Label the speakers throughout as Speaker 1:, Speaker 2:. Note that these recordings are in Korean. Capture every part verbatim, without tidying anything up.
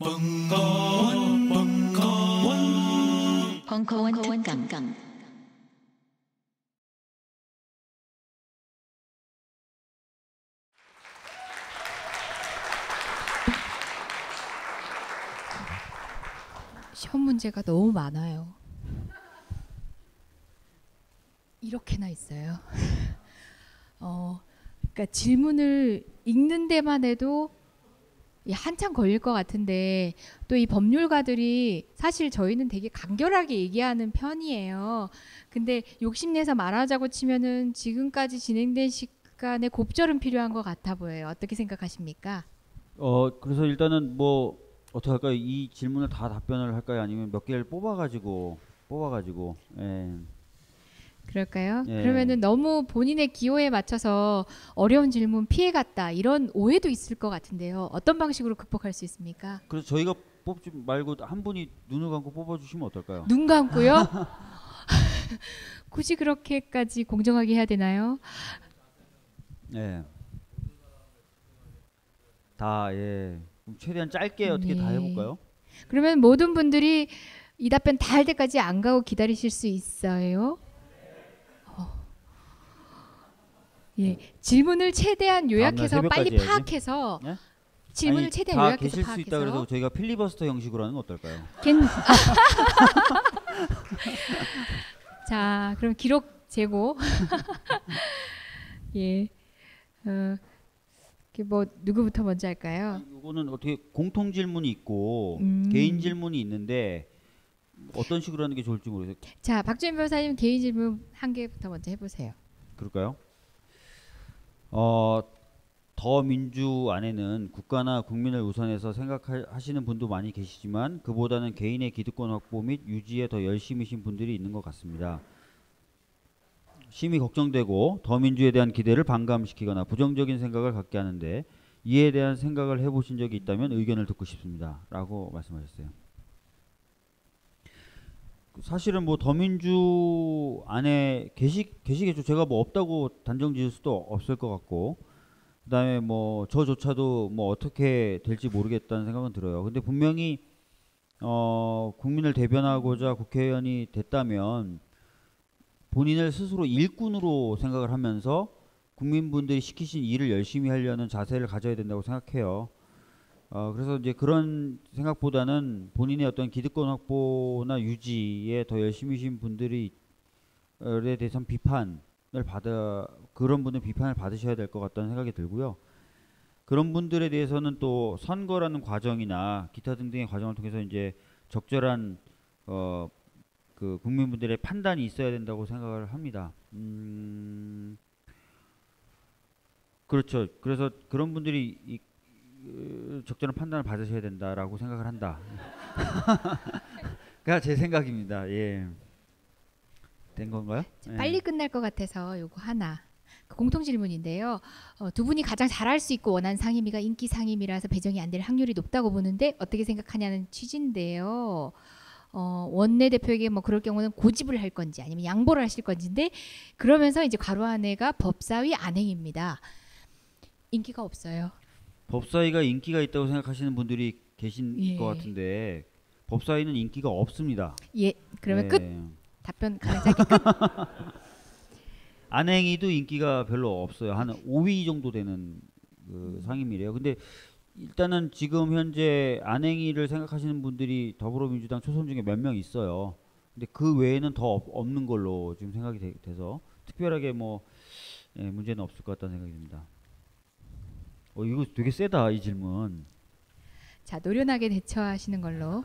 Speaker 1: 벙커원, 벙커원, 벙커원 특강.
Speaker 2: 시험 문제가 너무 많아요. 이렇게나 있어요. 어, 그러니까 질문을 읽는 데만 해도 한참 걸릴 것 같은데 또 이 법률가들이 사실 저희는 되게 간결하게 얘기하는 편이에요. 근데 욕심내서 말하자고 치면은 지금까지 진행된 시간에 곱절은 필요한 것 같아 보여요. 어떻게 생각하십니까?
Speaker 3: 어 그래서 일단은 뭐 어떻게 할까요? 이 질문을 다 답변을 할까요? 아니면 몇 개를 뽑아가지고 뽑아가지고 예.
Speaker 2: 그럴까요?
Speaker 3: 예.
Speaker 2: 그러면은 너무 본인의 기호에 맞춰서 어려운 질문 피해갔다 이런 오해도 있을 것 같은데요. 어떤 방식으로 극복할 수 있습니까?
Speaker 3: 그래서 저희가 뽑지 말고 한 분이 눈을 감고 뽑아주시면 어떨까요?
Speaker 2: 눈 감고요? 굳이 그렇게까지 공정하게 해야 되나요?
Speaker 3: 예. 다 예. 그럼 최대한 짧게 어떻게
Speaker 2: 네.
Speaker 3: 다 해볼까요?
Speaker 2: 그러면 모든 분들이 이 답변 다 할 때까지 안 가고 기다리실 수 있어요? 어. 예, 질문을 최대한 요약해서 빨리
Speaker 3: 해야지.
Speaker 2: 파악해서
Speaker 3: 예?
Speaker 2: 질문을
Speaker 3: 아니,
Speaker 2: 최대한
Speaker 3: 다
Speaker 2: 요약해서
Speaker 3: 계실
Speaker 2: 파악해서
Speaker 3: 수 있다 그래서 저희가 필리버스터 형식으로 하는 건 어떨까요?
Speaker 2: 겐... 자, 그럼 기록 재고. 예, 어, 뭐 누구부터 먼저 할까요?
Speaker 3: 이거는 어떻게 공통 질문이 있고
Speaker 2: 음.
Speaker 3: 개인 질문이 있는데 어떤 식으로 하는 게 좋을지 모르겠어요.
Speaker 2: 자, 박주민 변호사님 개인 질문 한 개부터 먼저 해보세요.
Speaker 3: 그럴까요? 어, 더 민주 안에는 국가나 국민을 우선해서 생각하시는 분도 많이 계시지만 그보다는 개인의 기득권 확보 및 유지에 더 열심이신 분들이 있는 것 같습니다. 심히 걱정되고 더 민주에 대한 기대를 반감시키거나 부정적인 생각을 갖게 하는데 이에 대한 생각을 해보신 적이 있다면 의견을 듣고 싶습니다. 라고 말씀하셨어요. 사실은 뭐 더민주 안에 계시, 계시겠죠. 제가 뭐 없다고 단정 지을 수도 없을 것 같고 그 다음에 뭐 저조차도 뭐 어떻게 될지 모르겠다는 생각은 들어요. 근데 분명히 어 국민을 대변하고자 국회의원이 됐다면 본인을 스스로 일꾼으로 생각을 하면서 국민분들이 시키신 일을 열심히 하려는 자세를 가져야 된다고 생각해요. 어, 그래서 이제 그런 생각보다는 본인의 어떤 기득권 확보나 유지에 더 열심히신 분들이에 대해서는 비판을 받아 그런 분들 비판을 받으셔야 될 것 같다는 생각이 들고요. 그런 분들에 대해서는 또 선거라는 과정이나 기타 등등의 과정을 통해서 이제 적절한 어, 그 국민분들의 판단이 있어야 된다고 생각을 합니다. 음, 그렇죠. 그래서 그런 분들이 이, 그 적절한 판단을 받으셔야 된다라고 생각을 한다. 그가 제 생각입니다. 예. 된 건가요?
Speaker 2: 자, 빨리
Speaker 3: 예.
Speaker 2: 끝날 것 같아서 요거 하나. 그 공통 질문인데요. 어, 두 분이 가장 잘할 수 있고 원하는 상임위가 인기 상임위라서 배정이 안 될 확률이 높다고 보는데 어떻게 생각하냐는 취지인데요. 어, 원내대표에게 뭐 그럴 경우는 고집을 할 건지 아니면 양보를 하실 건지인데 그러면서 이제 괄호 안에가 법사위 안행입니다. 인기가 없어요.
Speaker 3: 법사위가 인기가 있다고 생각하시는 분들이 계신
Speaker 2: 예.
Speaker 3: 것 같은데 법사위는 인기가 없습니다.
Speaker 2: 예, 그러면
Speaker 3: 예.
Speaker 2: 끝. 답변 가장 짧게 끝.
Speaker 3: 안행위도 인기가 별로 없어요. 한 오 위 정도 되는 그 상임위래요. 근데 일단은 지금 현재 안행위를 생각하시는 분들이 더불어민주당 초선 중에 몇 명 있어요. 근데 그 외에는 더 없, 없는 걸로 지금 생각이 되, 돼서 특별하게 뭐 예, 문제는 없을 것 같다는 생각이 듭니다. 어, 이거 되게 세다 이 질문.
Speaker 2: 자, 노련하게 대처하시는 걸로.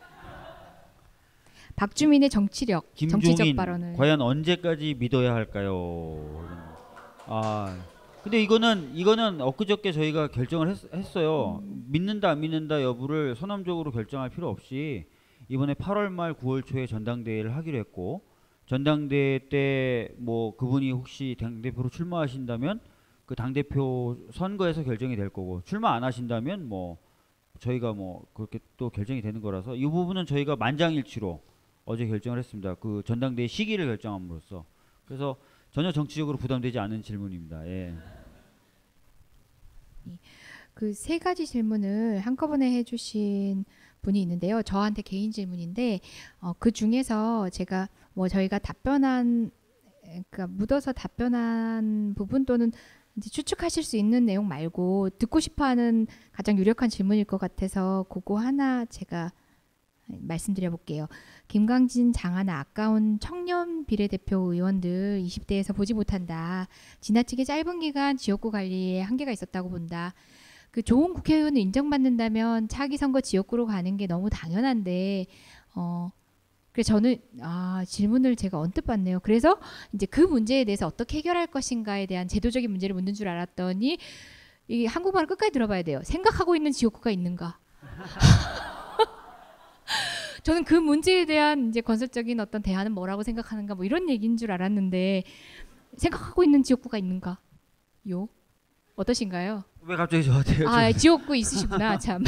Speaker 2: 박주민의 정치력, 정치적
Speaker 3: 김종인
Speaker 2: 발언을.
Speaker 3: 과연 언제까지 믿어야 할까요? 아, 근데 이거는 이거는 엊그저께 저희가 결정을 했, 했어요.
Speaker 2: 음.
Speaker 3: 믿는다 안 믿는다 여부를 선언적으로 결정할 필요 없이 이번에 팔월 말 구월 초에 전당대회를 하기로 했고 전당대회 때 뭐 그분이 혹시 당대표로 출마하신다면 그 당대표 선거에서 결정이 될 거고 출마 안 하신다면 뭐 저희가 뭐 그렇게 또 결정이 되는 거라서 이 부분은 저희가 만장일치로 어제 결정을 했습니다. 그 전당대회 시기를 결정함으로써. 그래서 전혀 정치적으로 부담되지 않은 질문입니다. 예.
Speaker 2: 그 세 가지 질문을 한꺼번에 해주신 분이 있는데요. 저한테 개인 질문인데 어, 그 중에서 제가 뭐 저희가 답변한 그러니까 묻어서 답변한 부분 또는 이제 추측하실 수 있는 내용 말고 듣고 싶어하는 가장 유력한 질문일 것 같아서 그거 하나 제가 말씀드려 볼게요. 김광진, 장하나 아까운 청년 비례대표 의원들 이십 대에서 보지 못한다. 지나치게 짧은 기간 지역구 관리에 한계가 있었다고 본다. 그 좋은 국회의원을 인정받는다면 차기 선거 지역구로 가는 게 너무 당연한데 어 그래서 저는 아 질문을 제가 언뜻 받네요. 그래서 이제 그 문제에 대해서 어떻게 해결할 것인가에 대한 제도적인 문제를 묻는 줄 알았더니 이 한국말을 끝까지 들어봐야 돼요. 생각하고 있는 지역구가 있는가? 저는 그 문제에 대한 이제 건설적인 어떤 대안은 뭐라고 생각하는가 뭐 이런 얘기인 줄 알았는데 생각하고 있는 지역구가 있는가? 요 어떠신가요?
Speaker 3: 왜 갑자기 저한테요?
Speaker 2: 아 지역구 있으시구나 참.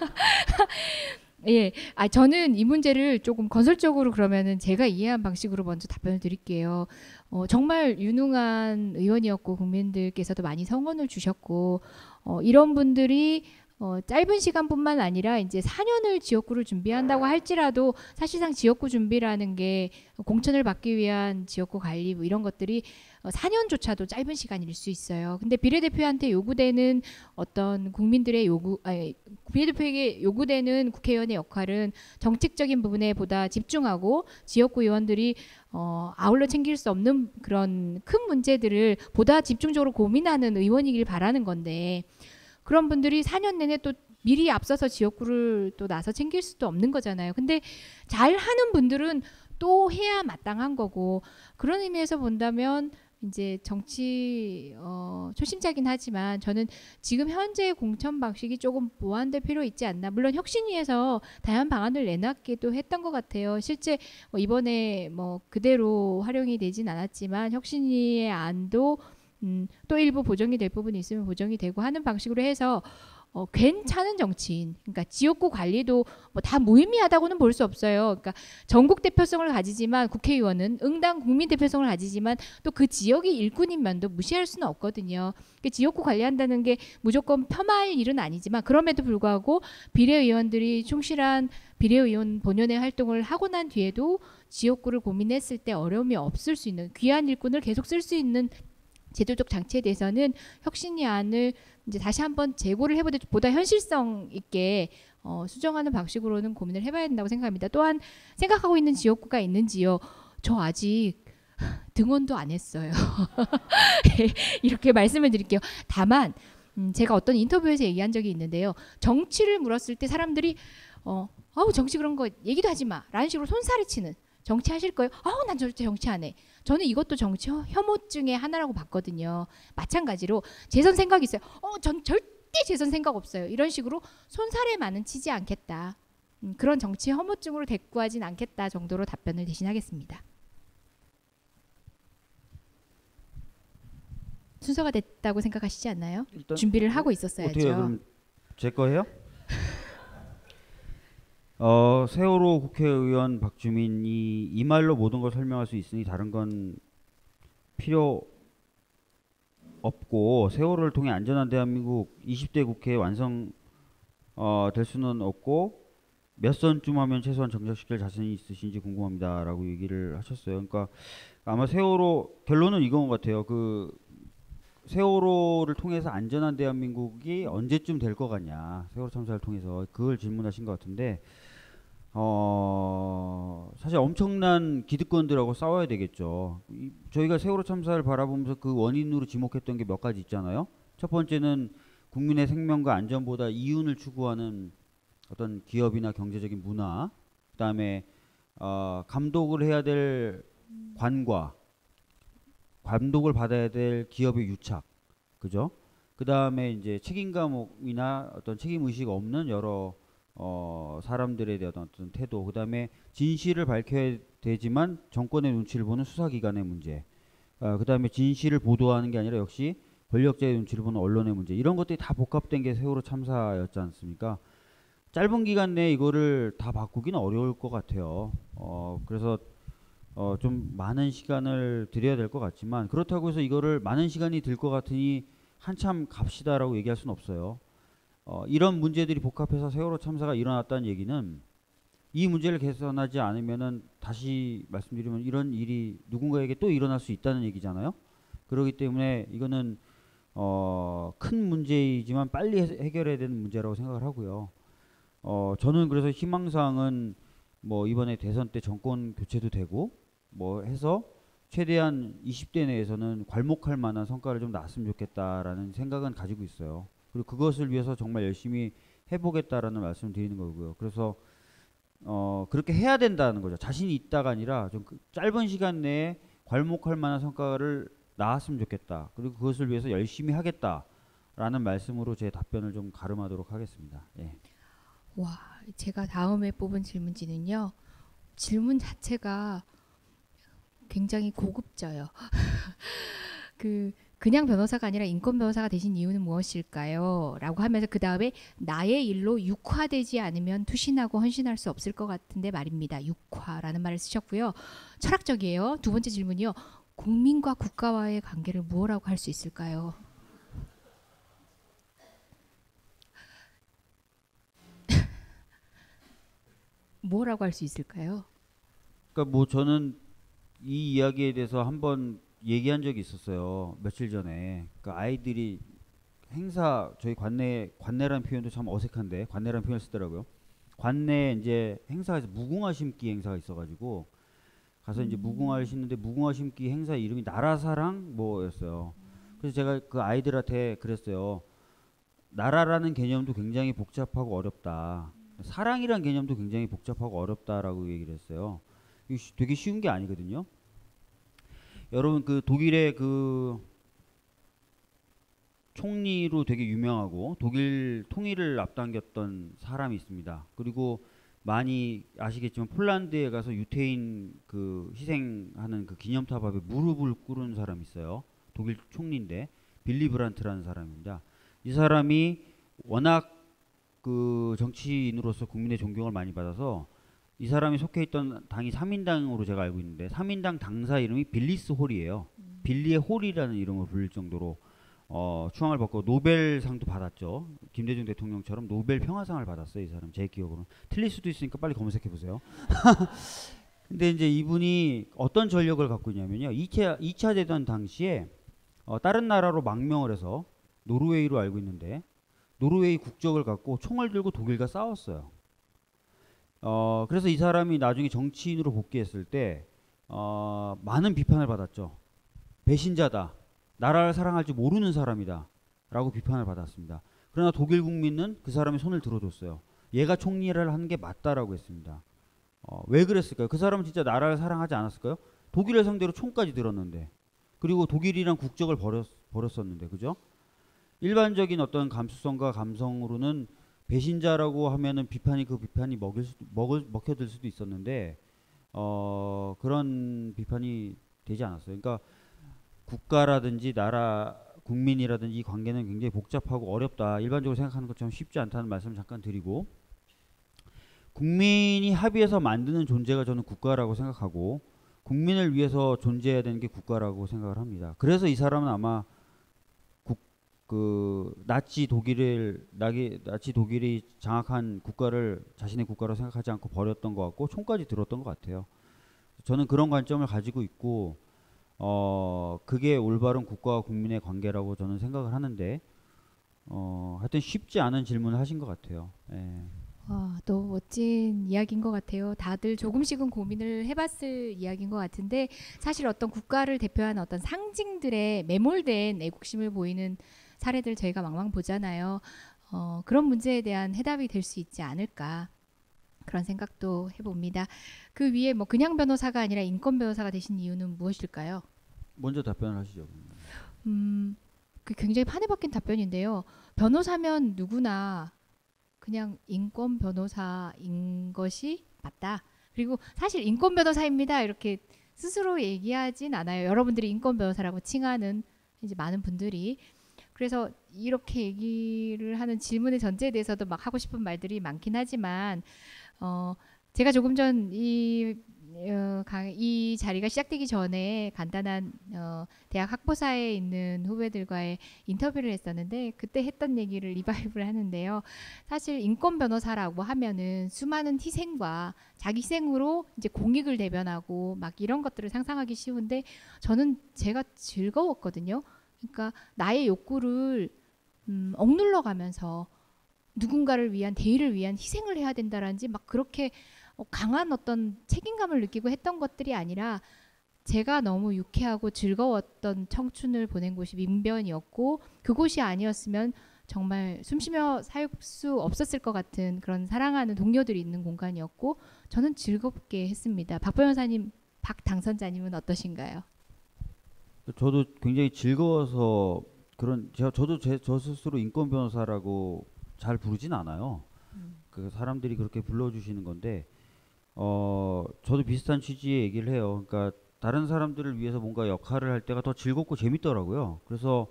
Speaker 2: 예, 아 저는 이 문제를 조금 건설적으로 그러면은 제가 이해한 방식으로 먼저 답변을 드릴게요. 어, 정말 유능한 의원이었고 국민들께서도 많이 성원을 주셨고 어, 이런 분들이 어, 짧은 시간뿐만 아니라 이제 사 년을 지역구를 준비한다고 할지라도 사실상 지역구 준비라는 게 공천을 받기 위한 지역구 관리 뭐 이런 것들이 어, 사 년조차도 짧은 시간일 수 있어요. 근데 비례대표한테 요구되는 어떤 국민들의 요구, 아니, 비례대표에게 요구되는 국회의원의 역할은 정책적인 부분에 보다 집중하고 지역구 의원들이 어, 아울러 챙길 수 없는 그런 큰 문제들을 보다 집중적으로 고민하는 의원이길 바라는 건데 그런 분들이 사 년 내내 또 미리 앞서서 지역구를 또 나서 챙길 수도 없는 거잖아요. 근데 잘하는 분들은 또 해야 마땅한 거고 그런 의미에서 본다면 이제 정치 어, 초심자긴 하지만 저는 지금 현재의 공천 방식이 조금 보완될 필요 있지 않나. 물론 혁신위에서 다양한 방안을 내놨기도 했던 것 같아요. 실제 뭐 이번에 뭐 그대로 활용이 되진 않았지만 혁신위의 안도 음, 또 일부 보정이 될 부분이 있으면 보정이 되고 하는 방식으로 해서 어, 괜찮은 정치인, 그러니까 지역구 관리도 뭐 다 무의미하다고는 볼 수 없어요. 그러니까 전국 대표성을 가지지만 국회의원은 응당 국민 대표성을 가지지만 또 그 지역의 일꾼인 면도 무시할 수는 없거든요. 그러니까 지역구 관리한다는 게 무조건 폄하할 일은 아니지만 그럼에도 불구하고 비례의원들이 충실한 비례의원 본연의 활동을 하고 난 뒤에도 지역구를 고민했을 때 어려움이 없을 수 있는 귀한 일꾼을 계속 쓸 수 있는 제도적 장치에 대해서는 혁신위 안을 이제 다시 한번 재고를 해보되 보다 현실성 있게 어, 수정하는 방식으로는 고민을 해봐야 된다고 생각합니다. 또한 생각하고 있는 지역구가 있는지요. 저 아직 등원도 안 했어요. 이렇게 말씀을 드릴게요. 다만 음, 제가 어떤 인터뷰에서 얘기한 적이 있는데요. 정치를 물었을 때 사람들이 어, 아우 정치 그런 거 얘기도 하지 마 라는 식으로 손살이 치는 정치 하실 거예요? 아우 난 절대 정치 안 해. 저는 이것도 정치 혐오증의 하나라고 봤거든요. 마찬가지로 재선 생각이 있어요. 어, 전 절대 재선 생각 없어요. 이런 식으로 손살에 많은 치지 않겠다. 음, 그런 정치 혐오증으로 대꾸하진 않겠다 정도로 답변을 대신하겠습니다. 순서가 됐다고 생각하시지 않나요? 준비를 하고 있었어야죠.
Speaker 3: 어떻게 그럼 제 거예요? 어, 세월호 국회의원 박주민이 이 말로 모든 걸 설명할 수 있으니 다른 건 필요 없고 세월호를 통해 안전한 대한민국 이십 대 국회 완성 어, 될 수는 없고 몇 선쯤 하면 최소한 정착시킬 자신이 있으신지 궁금합니다 라고 얘기를 하셨어요. 그러니까 아마 세월호 결론은 이건 것 같아요. 그 세월호를 통해서 안전한 대한민국이 언제쯤 될 것 같냐, 세월호 참사를 통해서 그걸 질문하신 것 같은데 어 사실 엄청난 기득권들하고 싸워야 되겠죠. 이, 저희가 세월호 참사를 바라보면서 그 원인으로 지목했던 게 몇 가지 있잖아요. 첫 번째는 국민의 생명과 안전보다 이윤을 추구하는 어떤 기업이나 경제적인 문화, 그 다음에 어, 감독을 해야 될 관과 감독을 받아야 될 기업의 유착, 그죠? 그 다음에 이제 책임감이나 어떤 책임 의식 없는 여러 어, 사람들에 대한 어떤 태도, 그 다음에 진실을 밝혀야 되지만 정권의 눈치를 보는 수사기관의 문제, 어, 그 다음에 진실을 보도하는 게 아니라 역시 권력자의 눈치를 보는 언론의 문제, 이런 것들이 다 복합된 게 세월호 참사였지 않습니까? 짧은 기간 내에 이거를 다 바꾸기는 어려울 것 같아요. 어, 그래서 어, 좀 많은 시간을 들여야 될 것 같지만 그렇다고 해서 이거를 많은 시간이 들 것 같으니 한참 갑시다라고 얘기할 수는 없어요. 어, 이런 문제들이 복합해서 세월호 참사가 일어났다는 얘기는 이 문제를 개선하지 않으면은 다시 말씀드리면 이런 일이 누군가에게 또 일어날 수 있다는 얘기잖아요. 그렇기 때문에 이거는 어, 큰 문제이지만 빨리 해, 해결해야 되는 문제라고 생각을 하고요. 어, 저는 그래서 희망사항은 뭐 이번에 대선 때 정권 교체도 되고 뭐 해서 최대한 이십 대 내에서는 괄목할 만한 성과를 좀 났으면 좋겠다라는 생각은 가지고 있어요. 그리고 그것을 위해서 정말 열심히 해보겠다라는 말씀을 드리는 거고요. 그래서 어, 그렇게 해야 된다는 거죠. 자신이 있다가 아니라 좀 그 짧은 시간 내에 괄목할 만한 성과를 낳았으면 좋겠다. 그리고 그것을 위해서 열심히 하겠다라는 말씀으로 제 답변을 좀 가름하도록 하겠습니다. 예.
Speaker 2: 와, 제가 다음에 뽑은 질문지는요. 질문 자체가 굉장히 고급져요. 그 그냥 변호사가 아니라 인권 변호사가 되신 이유는 무엇일까요? 라고 하면서 그 다음에 나의 일로 육화되지 않으면 투신하고 헌신할 수 없을 것 같은데 말입니다. 육화라는 말을 쓰셨고요. 철학적이에요. 두 번째 질문이요. 국민과 국가와의 관계를 무엇라고 할 수 있을까요? 뭐라고 할 수 있을까요?
Speaker 3: 그러니까 뭐 저는 이 이야기에 대해서 한번 얘기한 적이 있었어요. 며칠 전에. 그러니까 아이들이 행사 저희 관내 관내라는 표현도 참 어색한데 관내라는 표현을 쓰더라고요. 관내 이제 행사에서 무궁화 심기 행사가 있어가지고 가서 이제 무궁화를 심는데 무궁화 심기 행사 이름이 나라사랑 뭐였어요. 그래서 제가 그 아이들한테 그랬어요. 나라라는 개념도 굉장히 복잡하고 어렵다. 사랑이란 개념도 굉장히 복잡하고 어렵다라고 얘기를 했어요. 이거 되게 쉬운 게 아니거든요. 여러분 그 독일의 그 총리로 되게 유명하고 독일 통일을 앞당겼던 사람이 있습니다. 그리고 많이 아시겠지만 폴란드에 가서 유태인 그 희생하는 그 기념탑 앞에 무릎을 꿇은 사람이 있어요. 독일 총리인데 빌리 브란트라는 사람입니다. 이 사람이 워낙 그 정치인으로서 국민의 존경을 많이 받아서 이 사람이 속해 있던 당이 삼인당으로 제가 알고 있는데 삼인당 당사 이름이 빌리스 홀이에요. 음. 빌리의 홀이라는 이름으로 불릴 정도로 어, 추앙을 받고 노벨상도 받았죠. 김대중 대통령처럼 노벨 평화상을 받았어요. 이 사람 제 기억으로는. 틀릴 수도 있으니까 빨리 검색해 보세요. 근데 이제 이분이 어떤 전력을 갖고 있냐면요. 이 차, 이 차 대전 당시에 어, 다른 나라로 망명을 해서 노르웨이로 알고 있는데 노르웨이 국적을 갖고 총을 들고 독일과 싸웠어요. 어, 그래서 이 사람이 나중에 정치인으로 복귀했을 때 어, 많은 비판을 받았죠. 배신자다. 나라를 사랑할 줄 모르는 사람이다. 라고 비판을 받았습니다. 그러나 독일 국민은 그 사람의 손을 들어줬어요. 얘가 총리를 하는 게 맞다라고 했습니다. 어, 왜 그랬을까요? 그 사람은 진짜 나라를 사랑하지 않았을까요? 독일을 상대로 총까지 들었는데 그리고 독일이란 국적을 버렸, 버렸었는데 그죠? 일반적인 어떤 감수성과 감성으로는 배신자라고 하면은 비판이 그 비판이 먹일 수, 먹을, 먹혀들 수도 있었는데 어, 그런 비판이 되지 않았어요. 그러니까 국가라든지 나라 국민이라든지 이 관계는 굉장히 복잡하고 어렵다. 일반적으로 생각하는 것처럼 쉽지 않다는 말씀을 잠깐 드리고 국민이 합의해서 만드는 존재가 저는 국가라고 생각하고 국민을 위해서 존재해야 되는 게 국가라고 생각을 합니다. 그래서 이 사람은 아마 국, 그 나치 독일을 나기, 나치 독일이 장악한 국가를 자신의 국가로 생각하지 않고 버렸던 것 같고 총까지 들었던 것 같아요. 저는 그런 관점을 가지고 있고 어 그게 올바른 국가와 국민의 관계라고 저는 생각을 하는데 어 하여튼 쉽지 않은 질문을 하신 것 같아요. 예.
Speaker 2: 와, 또 멋진 이야기인 것 같아요. 다들 조금씩은 고민을 해봤을 이야기인 것 같은데 사실 어떤 국가를 대표하는 어떤 상징들의 매몰된 애국심을 보이는 사례들 저희가 왕왕 보잖아요. 어, 그런 문제에 대한 해답이 될 수 있지 않을까 그런 생각도 해봅니다. 그 위에 뭐 그냥 변호사가 아니라 인권 변호사가 되신 이유는 무엇일까요?
Speaker 3: 먼저 답변을 하시죠.
Speaker 2: 음, 그 굉장히 판에 박힌 답변인데요. 변호사면 누구나 그냥 인권 변호사인 것이 맞다. 그리고 사실 인권 변호사입니다. 이렇게 스스로 얘기하진 않아요. 여러분들이 인권 변호사라고 칭하는 이제 많은 분들이. 그래서 이렇게 얘기를 하는 질문의 전제에 대해서도 막 하고 싶은 말들이 많긴 하지만 어, 제가 조금 전 이 어, 강- 이 자리가 시작되기 전에 간단한 어, 대학 학부사에 있는 후배들과의 인터뷰를 했었는데 그때 했던 얘기를 리바이브를 하는데요. 사실 인권 변호사라고 하면은 수많은 희생과 자기 희생으로 이제 공익을 대변하고 막 이런 것들을 상상하기 쉬운데 저는 제가 즐거웠거든요. 그러니까 나의 욕구를 음, 억눌러 가면서 누군가를 위한 대의를 위한 희생을 해야 된다라는지 막 그렇게 어, 강한 어떤 책임감을 느끼고 했던 것들이 아니라 제가 너무 유쾌하고 즐거웠던 청춘을 보낸 곳이 민변이었고 그곳이 아니었으면 정말 숨쉬며 살 수 없었을 것 같은 그런 사랑하는 동료들이 있는 공간이었고 저는 즐겁게 했습니다. 박 변호사님, 박 당선자님은 어떠신가요?
Speaker 3: 저도 굉장히 즐거워서 그런 제가 저도 제, 저 스스로 인권 변호사라고 잘 부르진 않아요. 그 사람들이 그렇게 불러주시는 건데 어 저도 비슷한 취지의 얘기를 해요. 그러니까 다른 사람들을 위해서 뭔가 역할을 할 때가 더 즐겁고 재밌더라고요. 그래서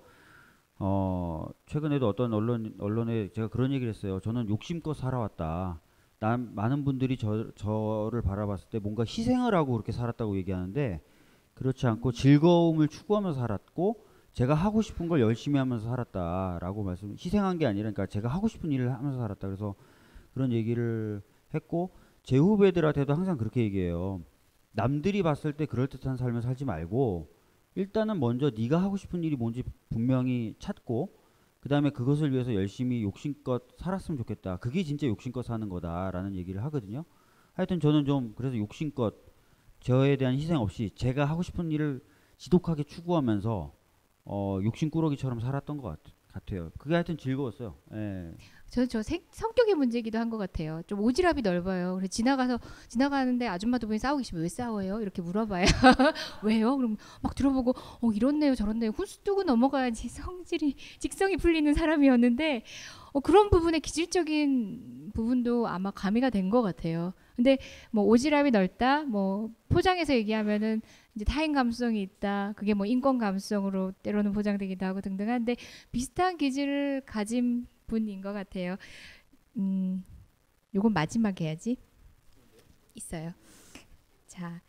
Speaker 3: 어 최근에도 어떤 언론 언론에 제가 그런 얘기를 했어요. 저는 욕심껏 살아왔다. 난 많은 분들이 저 저를 바라봤을 때 뭔가 희생을 하고 그렇게 살았다고 얘기하는데 그렇지 않고 즐거움을 추구하면서 살았고 제가 하고 싶은 걸 열심히 하면서 살았다라고 말씀. 희생한 게 아니라 그러니까 제가 하고 싶은 일을 하면서 살았다. 그래서 그런 얘기를 했고 제 후배들한테도 항상 그렇게 얘기해요. 남들이 봤을 때 그럴듯한 삶을 살지 말고 일단은 먼저 네가 하고 싶은 일이 뭔지 분명히 찾고 그 다음에 그것을 위해서 열심히 욕심껏 살았으면 좋겠다. 그게 진짜 욕심껏 사는 거다라는 얘기를 하거든요. 하여튼 저는 좀 그래서 욕심껏 저에 대한 희생 없이 제가 하고 싶은 일을 지독하게 추구하면서 어, 욕심꾸러기처럼 살았던 것 같, 같아요. 그게 하여튼 즐거웠어요. 예.
Speaker 2: 저는 저 생- 성격의 문제이기도 한 것 같아요. 좀 오지랖이 넓어요. 그래서 지나가서 지나가는데 아줌마도 보니 싸우기 싫으면 왜 싸워요? 이렇게 물어봐요. 왜요? 그럼 막 들어보고 어 이렇네요 저렇네요. 훈수 뜨고 넘어가야지 성질이 직성이 풀리는 사람이었는데 어, 그런 부분에 기질적인 부분도 아마 가미가 된 것 같아요. 근데 뭐 오지랖이 넓다, 뭐 포장해서 얘기하면은 이제 타인 감수성이 있다. 그게 뭐 인권 감수성으로 때로는 포장되기도 하고 등등 한데 비슷한 기질을 가진 분인 것 같아요. 음, 요건 마지막 해야지. 있어요. 자,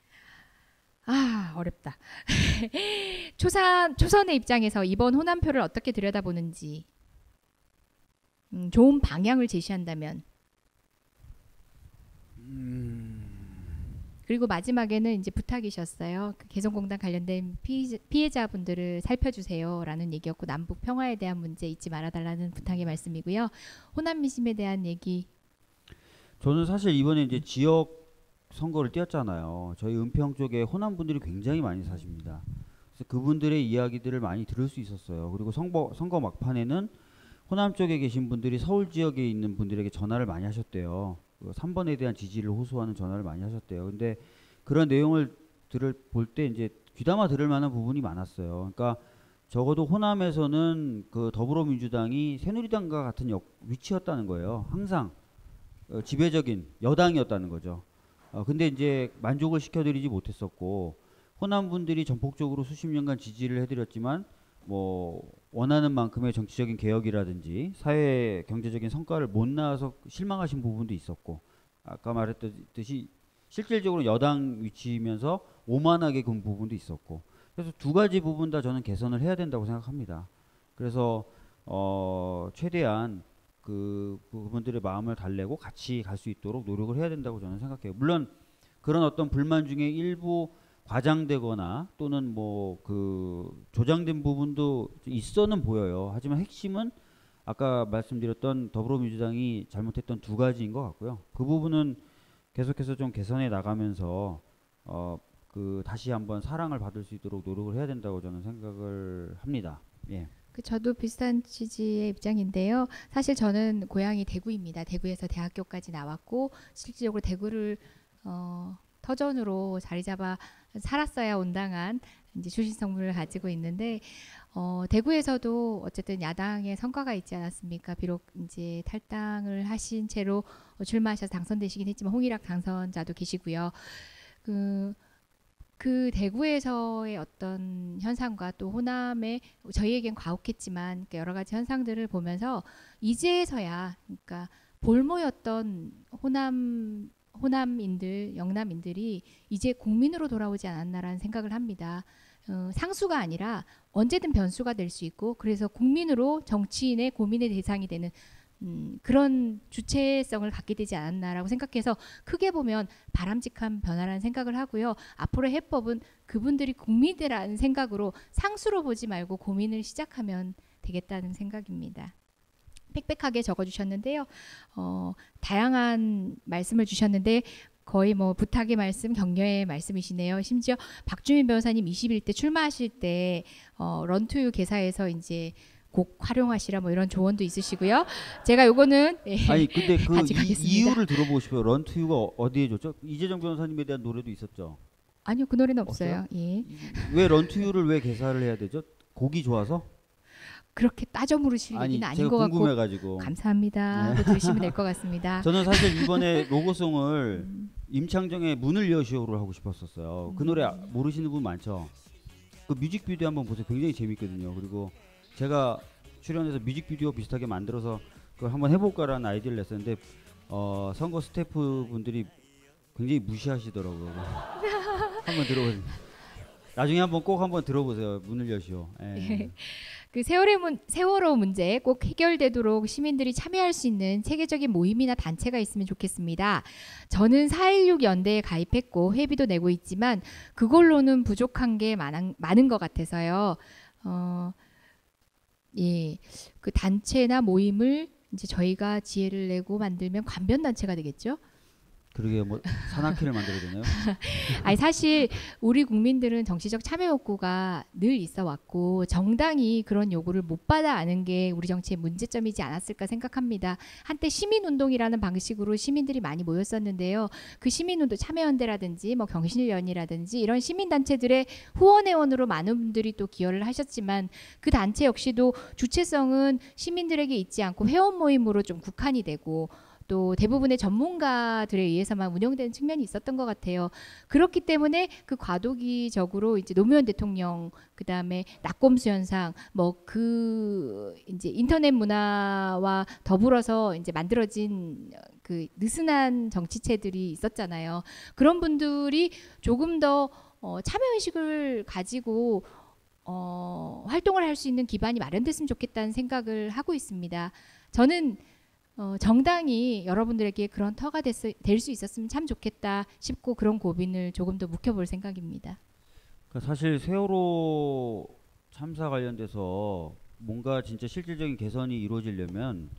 Speaker 2: 아 어렵다. 초선 초선의 입장에서 이번 호남표를 어떻게 들여다보는지 음, 좋은 방향을 제시한다면. 그리고 마지막에는 이제 부탁이셨어요. 그 개성공단 관련된 피해자, 피해자분들을 살펴주세요라는 얘기였고 남북 평화에 대한 문제 잊지 말아달라는 부탁의 말씀이고요. 호남 민심에 대한 얘기.
Speaker 3: 저는 사실 이번에 이제 지역 선거를 뛰었잖아요. 저희 은평 쪽에 호남 분들이 굉장히 많이 사십니다. 그래서 그분들의 이야기들을 많이 들을 수 있었어요. 그리고 선거 선거 막판에는 호남 쪽에 계신 분들이 서울 지역에 있는 분들에게 전화를 많이 하셨대요. 그 삼 번에 대한 지지를 호소하는 전화를 많이 하셨대요. 근데 그런 내용을 들을 볼 때 이제 귀담아 들을 만한 부분이 많았어요. 그러니까 적어도 호남에서는 그 더불어민주당이 새누리당과 같은 역, 위치였다는 거예요. 항상 어, 지배적인 여당이었다는 거죠. 어, 근데 이제 만족을 시켜드리지 못했었고 호남 분들이 전폭적으로 수십 년간 지지를 해드렸지만 뭐 원하는 만큼의 정치적인 개혁이라든지 사회 경제적인 성과를 못 낳아서 실망하신 부분도 있었고 아까 말했듯이 실질적으로 여당 위치이면서 오만하게 군 부분도 있었고 그래서 두 가지 부분 다 저는 개선을 해야 된다고 생각합니다. 그래서 어 최대한 그 부분들의 마음을 달래고 같이 갈 수 있도록 노력을 해야 된다고 저는 생각해요. 물론 그런 어떤 불만 중에 일부 과장되거나 또는 뭐 그 조장된 부분도 있어는 보여요. 하지만 핵심은 아까 말씀드렸던 더불어민주당이 잘못했던 두 가지인 것 같고요. 그 부분은 계속해서 좀 개선해 나가면서 어 그 다시 한번 사랑을 받을 수 있도록 노력을 해야 된다고 저는 생각을 합니다. 예.
Speaker 2: 그 저도 비슷한 취지의 입장인데요. 사실 저는 고향이 대구입니다. 대구에서 대학교까지 나왔고 실질적으로 대구를 어, 터전으로 자리 잡아 살았어야 온당한 이제 출신 성분을 가지고 있는데 어, 대구에서도 어쨌든 야당의 성과가 있지 않았습니까? 비록 이제 탈당을 하신 채로 출마하셔서 당선되시긴 했지만 홍일학 당선자도 계시고요. 그 그 대구에서의 어떤 현상과 또 호남의 저희에겐 과혹했지만 여러 가지 현상들을 보면서 이제서야 그러니까 볼모였던 호남 호남인들, 영남인들이 이제 국민으로 돌아오지 않았나라는 생각을 합니다. 어, 상수가 아니라 언제든 변수가 될 수 있고 그래서 국민으로 정치인의 고민의 대상이 되는 음, 그런 주체성을 갖게 되지 않았나라고 생각해서 크게 보면 바람직한 변화라는 생각을 하고요. 앞으로 해법은 그분들이 국민이라는 생각으로 상수로 보지 말고 고민을 시작하면 되겠다는 생각입니다. 빽빽하게 적어주셨는데요. 어, 다양한 말씀을 주셨는데 거의 뭐 부탁의 말씀, 격려의 말씀이시네요. 심지어 박주민 변호사님 이십일 대 출마하실 때 어, 런투유 개사에서 이제 곡 활용하시라 뭐 이런 조언도 있으시고요. 제가 요거는 예,
Speaker 3: 아니 근데 그
Speaker 2: 가져가겠습니다.
Speaker 3: 이, 이유를 들어보고 싶어요. 런투유가 어디에 줬죠? 이재정 변호사님에 대한 노래도 있었죠.
Speaker 2: 아니요, 그 노래는 없어요. 예.
Speaker 3: 왜 런투유를 왜 개사를 해야 되죠? 곡이 좋아서?
Speaker 2: 그렇게 따져 물으실
Speaker 3: 아니
Speaker 2: 얘기는 아닌
Speaker 3: 제가
Speaker 2: 것 같고
Speaker 3: 궁금해가지고.
Speaker 2: 감사합니다
Speaker 3: 네.
Speaker 2: 하고 들으시면 될 것 같습니다.
Speaker 3: 저는 사실 이번에 로고송을
Speaker 2: 음,
Speaker 3: 임창정의 문을 여시오를 하고 싶었었어요. 그 노래
Speaker 2: 음.
Speaker 3: 모르시는 분 많죠? 그 뮤직비디오 한번 보세요. 굉장히 재밌거든요. 그리고 제가 출연해서 뮤직비디오 비슷하게 만들어서 그걸 한번 해볼까라는 아이디어를 냈었는데 어, 선거 스태프 분들이 굉장히 무시하시더라고요. 한번 들어보세요. 나중에 한번 꼭 한번 들어보세요. 문을 여시오. 예.
Speaker 2: 예. 그 세월의 문, 세월호 문제 꼭 해결되도록 시민들이 참여할 수 있는 체계적인 모임이나 단체가 있으면 좋겠습니다. 저는 사일육 연대에 가입했고 회비도 내고 있지만 그걸로는 부족한 게 많은, 많은 것 같아서요. 어, 예, 그 단체나 모임을 이제 저희가 지혜를 내고 만들면 관변 단체가 되겠죠.
Speaker 3: 그러게 뭐 산악회를 만들어야 되나요?
Speaker 2: 아니 사실 우리 국민들은 정치적 참여 욕구가 늘 있어 왔고 정당이 그런 요구를 못 받아 아는 게 우리 정치의 문제점이지 않았을까 생각합니다. 한때 시민운동이라는 방식으로 시민들이 많이 모였었는데요. 그 시민운동 참여연대라든지 뭐 경실련이라든지 이런 시민단체들의 후원회원으로 많은 분들이 또 기여를 하셨지만 그 단체 역시도 주체성은 시민들에게 있지 않고 회원 모임으로 좀 국한이 되고 또 대부분의 전문가들에 의해서만 운영되는 측면이 있었던 것 같아요. 그렇기 때문에 그 과도기적으로 이제 노무현 대통령 그다음에 낙곰수 현상 뭐 그 이제 인터넷 문화와 더불어서 이제 만들어진 그 느슨한 정치체들이 있었잖아요. 그런 분들이 조금 더 어, 참여 의식을 가지고 어, 활동을 할 수 있는 기반이 마련됐으면 좋겠다는 생각을 하고 있습니다. 저는 어, 정당이 여러분들에게 그런 터가 될 수 있었으면 참 좋겠다 싶고 그런 고민을 조금 더 묵혀볼 생각입니다.
Speaker 3: 그러니까 사실 세월호 참사 관련돼서 뭔가 진짜 실질적인 개선이 이루어지려면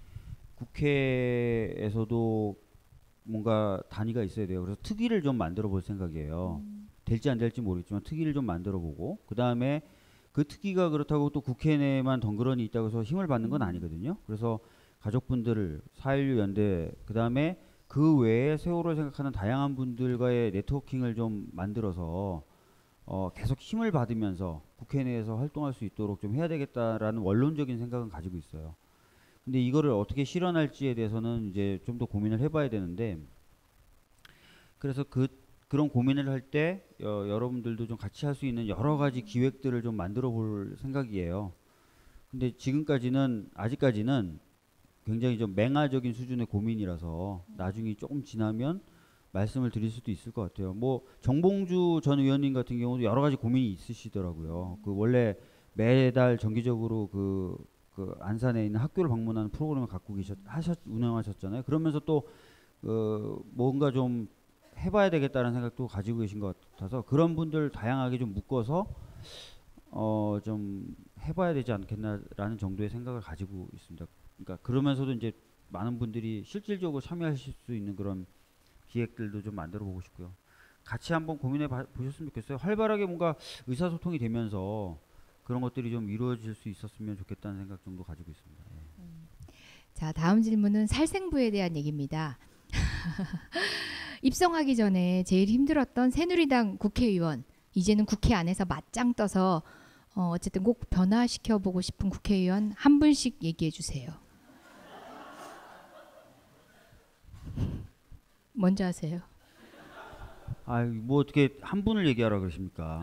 Speaker 3: 국회에서도 뭔가 단위가 있어야 돼요. 그래서 특위를 좀 만들어 볼 생각이에요.
Speaker 2: 음.
Speaker 3: 될지 안 될지 모르겠지만 특위를 좀 만들어 보고 그 다음에 그 특위가 그렇다고 또 국회 내만 덩그러니 있다고 해서 힘을 받는 건 아니거든요. 그래서 가족분들을 사일육 연대 그 다음에 그 외에 세월호를 생각하는 다양한 분들과의 네트워킹을 좀 만들어서 어 계속 힘을 받으면서 국회 내에서 활동할 수 있도록 좀 해야 되겠다라는 원론적인 생각은 가지고 있어요. 근데 이거를 어떻게 실현할지에 대해서는 이제 좀 더 고민을 해봐야 되는데 그래서 그 그런 고민을 할 때 어, 여러분들도 좀 같이 할 수 있는 여러 가지 기획들을 좀 만들어 볼 생각이에요. 근데 지금까지는 아직까지는 굉장히 좀 맹아적인 수준의 고민이라서 나중에 조금 지나면 말씀을 드릴 수도 있을 것 같아요. 뭐 정봉주 전 의원님 같은 경우도 여러 가지 고민이 있으시더라고요. 그 원래 매달 정기적으로 그, 그 안산에 있는 학교를 방문하는 프로그램을 갖고 계셨 하셨 운영하셨잖아요. 그러면서 또 그 뭔가 좀 해봐야 되겠다는 생각도 가지고 계신 것 같아서 그런 분들 다양하게 좀 묶어서 어 좀 해봐야 되지 않겠나라는 정도의 생각을 가지고 있습니다. 그러니까 그러면서도 이제 많은 분들이 실질적으로 참여하실 수 있는 그런 기획들도 좀 만들어 보고 싶고요. 같이 한번 고민해 봐, 보셨으면 좋겠어요. 활발하게 뭔가 의사소통이 되면서 그런 것들이 좀 이루어질 수 있었으면 좋겠다는 생각 정도 가지고 있습니다. 예.
Speaker 2: 음. 자, 다음 질문은 살생부에 대한 얘기입니다. 입성하기 전에 제일 힘들었던 새누리당 국회의원 이제는 국회 안에서 맞짱 떠서 어, 어쨌든 꼭 변화시켜 보고 싶은 국회의원 한 분씩 얘기해 주세요. 먼저 하세요.
Speaker 3: 아, 뭐 어떻게 한 분을 얘기하라 그러십니까?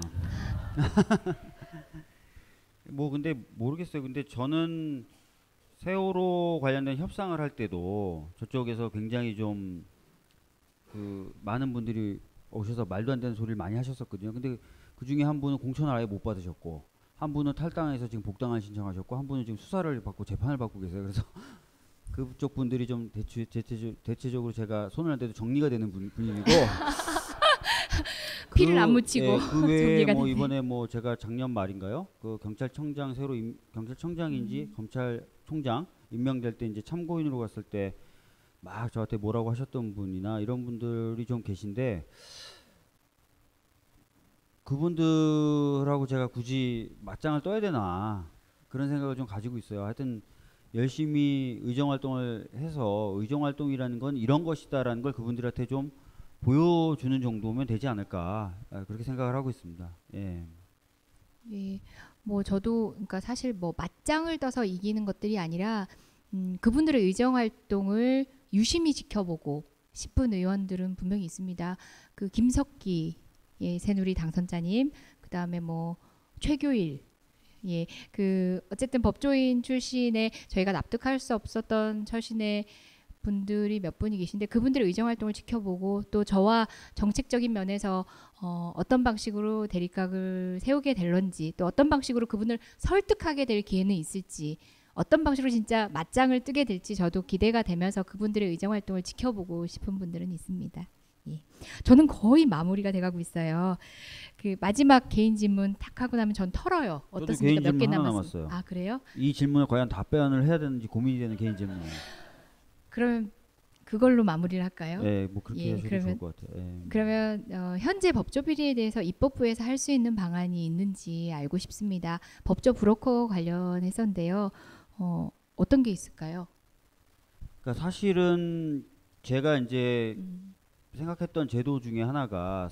Speaker 3: 뭐 근데 모르겠어요. 근데 저는 세월호 관련된 협상을 할 때도 저쪽에서 굉장히 좀 그 많은 분들이 오셔서 말도 안 되는 소리를 많이 하셨었거든요. 근데 그 중에 한 분은 공천을 아예 못 받으셨고, 한 분은 탈당해서 지금 복당을 신청하셨고, 한 분은 지금 수사를 받고 재판을 받고 계세요. 그래서 그쪽 분들이 좀 대체, 대체적, 대체적으로 제가 손을 안 대도 정리가 되는 분, 분이고
Speaker 2: 피를 안 묻히고
Speaker 3: 예, 그 외에
Speaker 2: 정리가
Speaker 3: 뭐
Speaker 2: 되네.
Speaker 3: 이번에 뭐 제가 작년 말인가요? 그 경찰청장 새로 임, 경찰청장인지
Speaker 2: 음.
Speaker 3: 검찰총장 임명될 때 이제 참고인으로 갔을 때 막 저한테 뭐라고 하셨던 분이나 이런 분들이 좀 계신데, 그분들하고 제가 굳이 맞짱을 떠야 되나 그런 생각을 좀 가지고 있어요. 하여튼 열심히 의정 활동을 해서, 의정 활동이라는 건 이런 것이다라는 걸 그분들한테 좀 보여주는 정도면 되지 않을까, 아, 그렇게 생각을 하고 있습니다. 예.
Speaker 2: 예, 뭐 저도 그러니까 사실 뭐 맞짱을 떠서 이기는 것들이 아니라 음, 그분들의 의정 활동을 유심히 지켜보고 싶은 의원들은 분명히 있습니다. 그 김석기 예, 새누리 당선자님, 그 다음에 뭐 최교일, 예, 그 어쨌든 법조인 출신의 저희가 납득할 수 없었던 철신의 분들이 몇 분이 계신데 그분들의 의정 활동을 지켜보고 또 저와 정책적인 면에서 어, 어떤 방식으로 대립각을 세우게 될런지 또 어떤 방식으로 그분을 설득하게 될 기회는 있을지 어떤 방식으로 진짜 맞짱을 뜨게 될지 저도 기대가 되면서 그분들의 의정 활동을 지켜보고 싶은 분들은 있습니다. 예. 저는 거의 마무리가 돼가고 있어요. 그 마지막 개인 질문 탁 하고 나면 전 털어요.
Speaker 3: 저도
Speaker 2: 어떻습니까?
Speaker 3: 개인
Speaker 2: 몇 개
Speaker 3: 질문 하나
Speaker 2: 남았어요?
Speaker 3: 남았어요.
Speaker 2: 아 그래요?
Speaker 3: 이 질문에 과연 답변을 해야 되는지 고민이 되는 개인 질문이에요.
Speaker 2: 그러면 그걸로 마무리를 할까요?
Speaker 3: 예, 뭐 그렇게
Speaker 2: 예,
Speaker 3: 하셔도
Speaker 2: 그러면-
Speaker 3: 좋을 것 같아요. 예.
Speaker 2: 그러면 어, 현재 법조 비리에 대해서 입법부에서 할 수 있는 방안이 있는지 알고 싶습니다. 법조 브로커 관련해서인데요. 어, 어떤 게 있을까요?
Speaker 3: 그러니까 사실은 제가 이제
Speaker 2: 음,
Speaker 3: 생각했던 제도 중에 하나가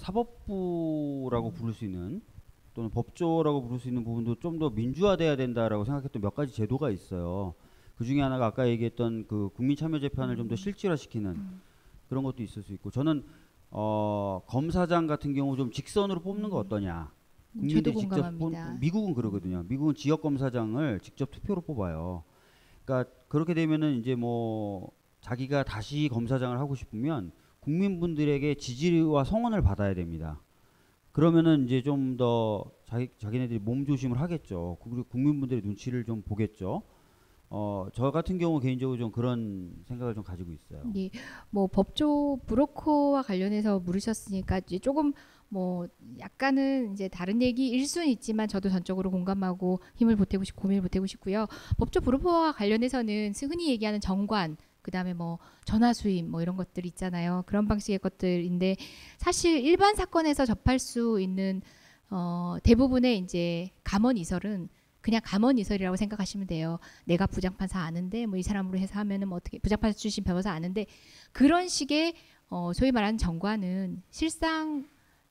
Speaker 3: 사법부라고 부를 수 있는, 또는 법조라고 부를 수 있는 부분도 좀 더 민주화돼야 된다라고 생각했던 몇 가지 제도가 있어요. 그 중에 하나가 아까 얘기했던 그 국민참여재판을 좀 더 실질화시키는
Speaker 2: 음.
Speaker 3: 그런 것도 있을 수 있고, 저는 어, 검사장 같은 경우 좀 직선으로 뽑는 거 어떠냐.
Speaker 2: 저도
Speaker 3: 국민들이 직접 뽑,
Speaker 2: 공감합니다.
Speaker 3: 미국은 그러거든요. 미국은 지역 검사장을 직접 투표로 뽑아요. 그러니까 그렇게 되면은 이제 뭐 자기가 다시 검사장을 하고 싶으면 국민분들에게 지지와 성원을 받아야 됩니다. 그러면은 이제 좀 더 자기 자기네들이 몸조심을 하겠죠. 그리고 국민분들의 눈치를 좀 보겠죠. 어, 저 같은 경우 개인적으로 좀 그런 생각을 좀 가지고 있어요.
Speaker 2: 예, 뭐 법조 브로커와 관련해서 물으셨으니까 이제 조금 뭐 약간은 이제 다른 얘기일 수는 있지만 저도 전적으로 공감하고 힘을 보태고 싶고 고민을 보태고 싶고요. 법조 브로커와 관련해서는 흔히 얘기하는 정관, 그다음에 뭐 전화 수임 뭐 이런 것들 있잖아요. 그런 방식의 것들인데 사실 일반 사건에서 접할 수 있는 어, 대부분의 이제 감언 이설은 그냥 감언 이설이라고 생각하시면 돼요. 내가 부장판사 아는데 뭐 이 사람으로 해서 하면은 뭐 어떻게 부장판사 출신 변호사 아는데 그런 식의 어, 소위 말하는 정과는 실상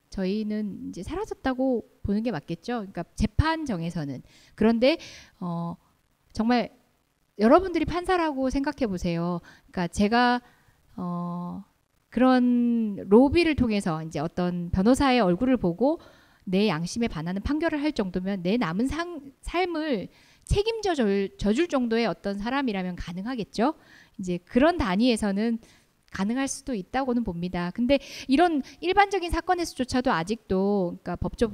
Speaker 2: 저희는 이제 사라졌다고 보는 게 맞겠죠. 그러니까 재판정에서는. 그런데 어, 정말 여러분들이 판사라고 생각해 보세요. 그러니까 제가 어, 그런 로비를 통해서 이제 어떤 변호사의 얼굴을 보고 내 양심에 반하는 판결을 할 정도면 내 남은 상, 삶을 책임져 줄, 져줄 정도의 어떤 사람이라면 가능하겠죠. 이제 그런 단위에서는 가능할 수도 있다고는 봅니다. 근데 이런 일반적인 사건에서조차도 아직도 그러니까 법조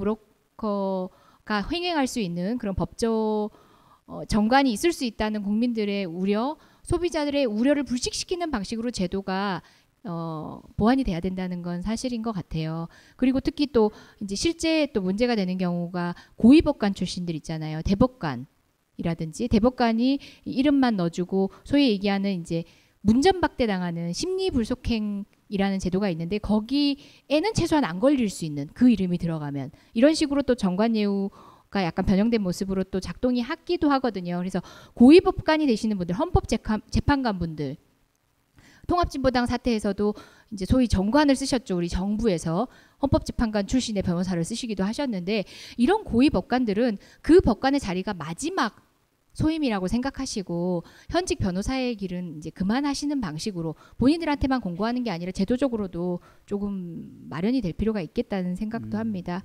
Speaker 2: 브로커가 횡행할 수 있는 그런 법조 어, 정관이 있을 수 있다는 국민들의 우려, 소비자들의 우려를 불식시키는 방식으로 제도가 어, 보완이 돼야 된다는 건 사실인 것 같아요. 그리고 특히 또 이제 실제 또 문제가 되는 경우가 고위법관 출신들 있잖아요. 대법관이라든지 대법관이 이름만 넣어주고 소위 얘기하는 이제 문전박대 당하는 심리불속행이라는 제도가 있는데 거기에는 최소한 안 걸릴 수 있는 그 이름이 들어가면 이런 식으로 또 정관예우가 약간 변형된 모습으로 또 작동이 하기도 하거든요. 그래서 고위법관이 되시는 분들, 헌법재판관 분들 통합진보당 사태에서도 이제 소위 정관을 쓰셨죠. 우리 정부에서 헌법재판관 출신의 변호사를 쓰시기도 하셨는데 이런 고위 법관들은 그 법관의 자리가 마지막 소임이라고 생각하시고 현직 변호사의 길은 이제 그만하시는 방식으로 본인들한테만 공고하는 게 아니라 제도적으로도 조금 마련이 될 필요가 있겠다는 생각도
Speaker 3: 음.
Speaker 2: 합니다.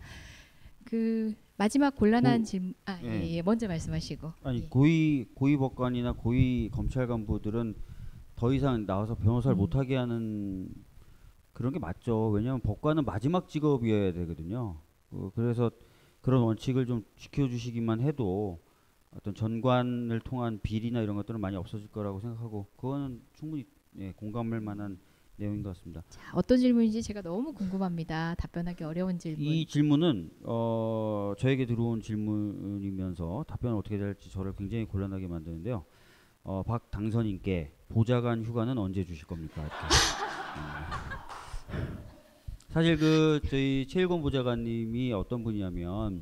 Speaker 2: 그 마지막 곤란한
Speaker 3: 고-
Speaker 2: 질문, 아,
Speaker 3: 예.
Speaker 2: 예, 예, 먼저 말씀하시고.
Speaker 3: 아니
Speaker 2: 예.
Speaker 3: 고위 고위 법관이나 고위 검찰 간부들은 더 이상 나와서 변호사를
Speaker 2: 음.
Speaker 3: 못하게 하는 그런 게 맞죠. 왜냐하면 법관은 마지막 직업이어야 되거든요. 어, 그래서 그런 원칙을 좀 지켜주시기만 해도 어떤 전관을 통한 비리나 이런 것들은 많이 없어질 거라고 생각하고 그거는 충분히 예, 공감할 만한 내용인 것 같습니다.
Speaker 2: 자, 어떤 질문인지 제가 너무 궁금합니다. 답변하기 어려운 질문.
Speaker 3: 이 질문은 어, 저에게 들어온 질문이면서 답변을 어떻게 될지 저를 굉장히 곤란하게 만드는데요. 어, 박 당선인께 보좌관 휴가는 언제 주실 겁니까? 이렇게. 음. 사실 그 저희 최일권 보좌관님이 어떤 분이냐면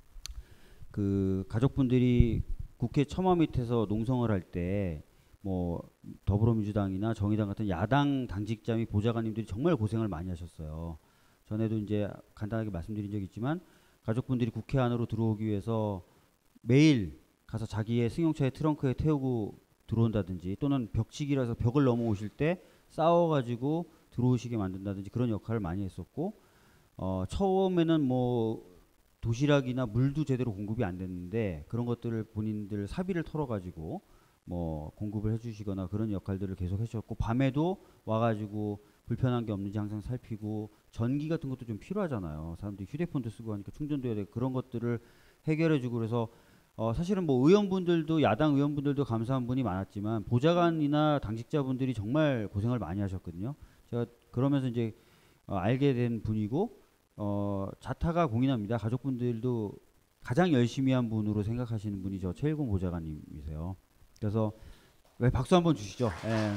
Speaker 3: 그 가족분들이 국회 처마 밑에서 농성을 할 때 뭐 더불어민주당이나 정의당 같은 야당 당직자 및 보좌관님들이 정말 고생을 많이 하셨어요. 전에도 이제 간단하게 말씀드린 적이 있지만 가족분들이 국회 안으로 들어오기 위해서 매일 가서 자기의 승용차의 트렁크에 태우고 들어온다든지 또는 벽치기라서 벽을 넘어오실 때 싸워가지고 들어오시게 만든다든지 그런 역할을 많이 했었고 어, 처음에는 뭐 도시락이나 물도 제대로 공급이 안 됐는데 그런 것들을 본인들 사비를 털어가지고 뭐 공급을 해주시거나 그런 역할들을 계속 해주셨고 밤에도 와가지고 불편한 게 없는지 항상 살피고 전기 같은 것도 좀 필요하잖아요. 사람들이 휴대폰도 쓰고 하니까 충전도 해야 되고 그런 것들을 해결해주고 그래서 어 사실은 뭐 의원분들도 야당 의원분들도 감사한 분이 많았지만 보좌관이나 당직자분들이 정말 고생을 많이 하셨거든요. 제가 그러면서 이제 어 알게 된 분이고 어 자타가 공인합니다. 가족분들도 가장 열심히 한 분으로 생각하시는 분이 저 최일권 보좌관님이세요. 그래서 왜 박수 한번 주시죠. 예.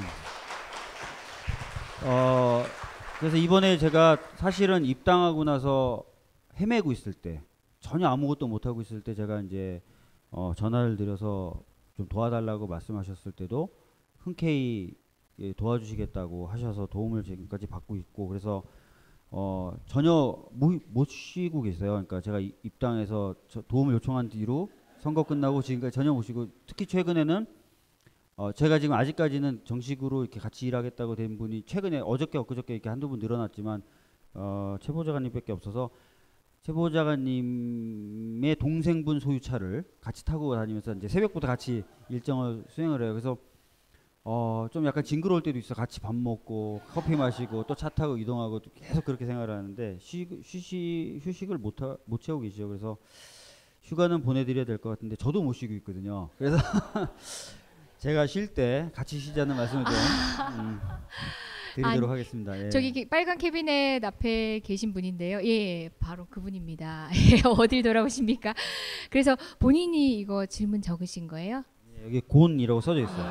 Speaker 3: 어 그래서 이번에 제가 사실은 입당하고 나서 헤매고 있을 때 전혀 아무것도 못 하고 있을 때 제가 이제 어 전화를 드려서 좀 도와달라고 말씀하셨을 때도 흔쾌히 예, 도와주시겠다고 하셔서 도움을 지금까지 받고 있고 그래서 어 전혀 못, 못 쉬고 계세요. 그러니까 제가 이, 입당해서 저 도움을 요청한 뒤로 선거 끝나고 지금까지 전혀 못 쉬고 특히 최근에는 어 제가 지금 아직까지는 정식으로 이렇게 같이 일하겠다고 된 분이 최근에 어저께 엊그저께 이렇게 한두 분 늘어났지만 어 최 보좌관님밖에 없어서 최 보좌관님의 동생분 소유차를 같이 타고 다니면서 이제 새벽부터 같이 일정을 수행을 해요. 그래서 어 좀 약간 징그러울 때도 있어. 같이 밥 먹고 커피 마시고 또 차 타고 이동하고 계속 그렇게 생활을 하는데 쉬, 쉬시, 휴식을 못, 하, 못 채우고 계시죠. 그래서 휴가는 보내드려야 될 것 같은데 저도 못 쉬고 있거든요. 그래서 제가 쉴 때 같이 쉬자는 말씀을 좀 음, 드리도록
Speaker 2: 아니,
Speaker 3: 하겠습니다. 예.
Speaker 2: 저기 기- 빨간 캐비넷 앞에 계신 분인데요. 예, 바로 그분입니다. 예, 어딜 돌아오십니까? 그래서 본인이 이거 질문 적으신 거예요?
Speaker 3: 예, 여기 곤이라고 써져 있어요.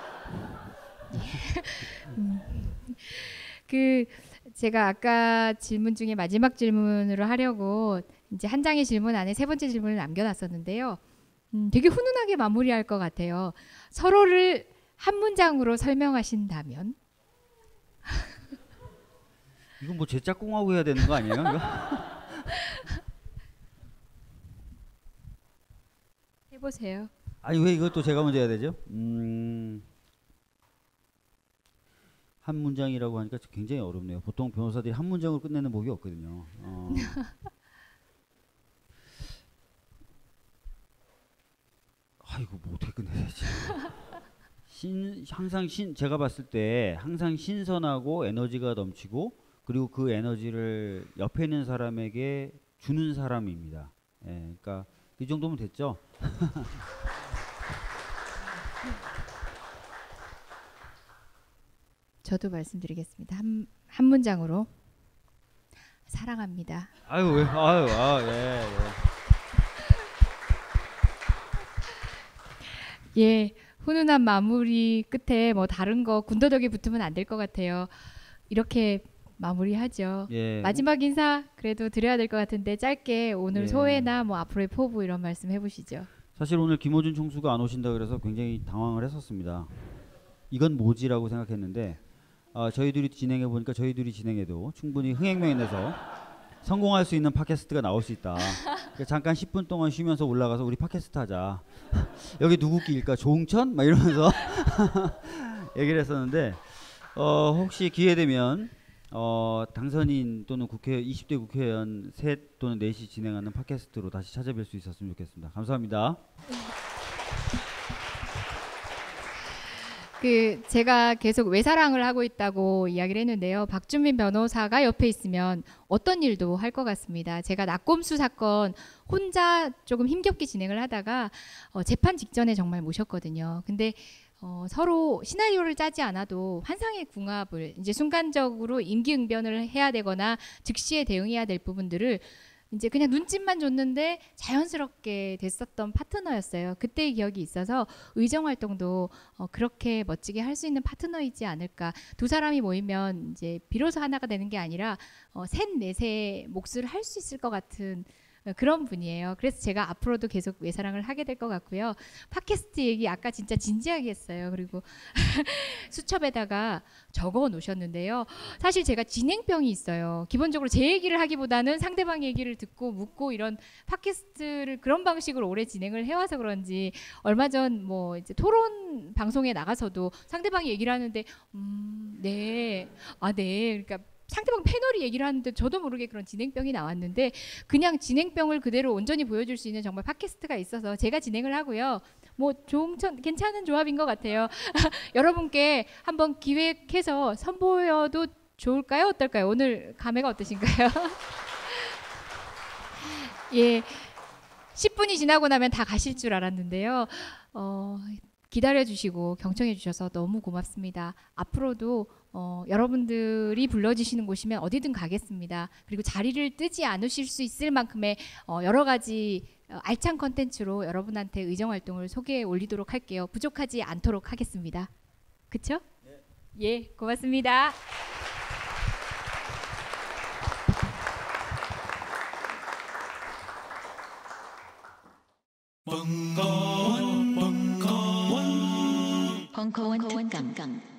Speaker 2: 음. 그 제가 아까 질문 중에 마지막 질문으로 하려고 이제 한 장의 질문 안에 세 번째 질문을 남겨놨었는데요. 음, 되게 훈훈하게 마무리할 것 같아요. 서로를 한 문장으로 설명하신다면?
Speaker 3: 이건 뭐 제 짝꿍하고 해야 되는 거 아니에요? 이거?
Speaker 2: 해보세요.
Speaker 3: 아니 왜 이것도 제가 먼저 해야 되죠? 음, 한 문장이라고 하니까 굉장히 어렵네요. 보통 변호사들이 한 문장으로 끝내는 법이 없거든요. 어. 아이고 뭐 어떻게 끝내야 되지? 신, 항상 신 제가 봤을 때 항상 신선하고 에너지가 넘치고 그리고 그 에너지를 옆에 있는 사람에게 주는 사람입니다. 예, 그러니까 이 정도면 됐죠?
Speaker 2: 저도 말씀드리겠습니다. 한, 한 문장으로 사랑합니다.
Speaker 3: 아유 왜? 아유 아 예. 예.
Speaker 2: 예, 훈훈한 마무리 끝에 뭐 다른 거 군더더기 붙으면 안 될 것 같아요. 이렇게 마무리하죠.
Speaker 3: 예.
Speaker 2: 마지막 인사 그래도 드려야 될 것 같은데 짧게 오늘
Speaker 3: 예.
Speaker 2: 소회나 뭐 앞으로의 포부 이런 말씀 해보시죠.
Speaker 3: 사실 오늘 김호준 총수가 안 오신다 그래서 굉장히 당황을 했었습니다. 이건 뭐지라고 생각했는데 어, 저희들이 진행해 보니까 저희들이 진행해도 충분히 흥행명에서 성공할 수 있는 팟캐스트가 나올 수 있다. 그러니까 잠깐 십 분 동안 쉬면서 올라가서 우리 팟캐스트 하자. 여기 누구 끼일까? 조홍천? 막 이러면서 얘기를 했었는데 어, 혹시 기회 되면 어, 당선인 또는 국회 이십 대 국회의원 셋 또는 넷이 진행하는 팟캐스트로 다시 찾아뵐 수 있었으면 좋겠습니다. 감사합니다.
Speaker 2: 그 제가 계속 외사랑을 하고 있다고 이야기를 했는데요. 박준민 변호사가 옆에 있으면 어떤 일도 할 것 같습니다. 제가 낙곰수 사건 혼자 조금 힘겹게 진행을 하다가 어, 재판 직전에 정말 모셨거든요. 근데 어, 서로 시나리오를 짜지 않아도 환상의 궁합을 이제 순간적으로 임기응변을 해야 되거나 즉시에 대응해야 될 부분들을 이제 그냥 눈짓만 줬는데 자연스럽게 됐었던 파트너였어요. 그때의 기억이 있어서 의정 활동도 어, 그렇게 멋지게 할 수 있는 파트너이지 않을까. 두 사람이 모이면 이제 비로소 하나가 되는 게 아니라 어, 셋 넷의 몫을 할 수 있을 것 같은 그런 분이에요. 그래서 제가 앞으로도 계속 외사랑을 하게 될 것 같고요. 팟캐스트 얘기 아까 진짜 진지하게 했어요. 그리고 수첩에다가 적어 놓으셨는데요. 사실 제가 진행병이 있어요. 기본적으로 제 얘기를 하기보다는 상대방 얘기를 듣고 묻고 이런 팟캐스트를 그런 방식으로 오래 진행을 해와서 그런지 얼마 전 뭐 이제 토론 방송에 나가서도 상대방이 얘기를 하는데 음, 네, 아, 네, 그러니까 상대방 패널이 얘기를 하는데 저도 모르게 그런 진행병이 나왔는데 그냥 진행병을 그대로 온전히 보여줄 수 있는 정말 팟캐스트가 있어서 제가 진행을 하고요. 뭐 좋은 괜찮은 조합인 것 같아요. 여러분께 한번 기획해서 선보여도 좋을까요? 어떨까요? 오늘 감회가 어떠신가요? 예, 십 분이 지나고 나면 다 가실 줄 알았는데요. 어, 기다려주시고 경청해주셔서 너무 고맙습니다. 앞으로도 어, 여러분들이 불러주시는 곳이면 어디든 가겠습니다. 그리고 자리를 뜨지 않으실 수 있을 만큼의 어, 여러 가지 어, 알찬 컨텐츠로 여러분한테 의정활동을 소개해 올리도록 할게요. 부족하지 않도록 하겠습니다. 그쵸? 네. 예, 고맙습니다.
Speaker 1: 벙커원, 벙커원, 벙커원 특강.